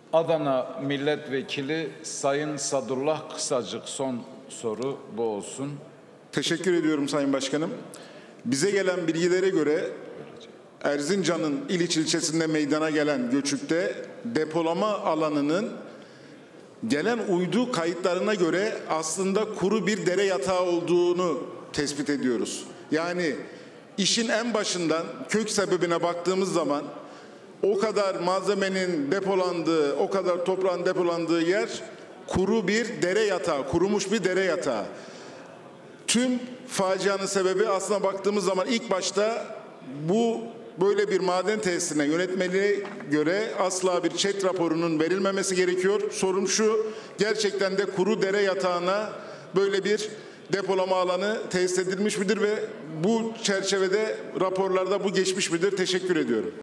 Adana Milletvekili Sayın Sadullah Kısacık, son soru bu olsun. Teşekkür ediyorum Sayın Başkanım. Bize gelen bilgilere göre Erzincan'ın İliç ilçesinde meydana gelen göçükte depolama alanının gelen uydu kayıtlarına göre aslında kuru bir dere yatağı olduğunu tespit ediyoruz. Yani işin en başından kök sebebine baktığımız zaman o kadar malzemenin depolandığı, o kadar toprağın depolandığı yer kuru bir dere yatağı, kurumuş bir dere yatağı. Tüm facianın sebebi aslına baktığımız zaman ilk başta bu böyle bir maden tesisine yönetmeliğe göre asla bir ÇED raporunun verilmemesi gerekiyor. Sorun şu, gerçekten de kuru dere yatağına böyle bir depolama alanı tesis edilmiş midir ve bu çerçevede raporlarda bu geçmiş midir? Teşekkür ediyorum.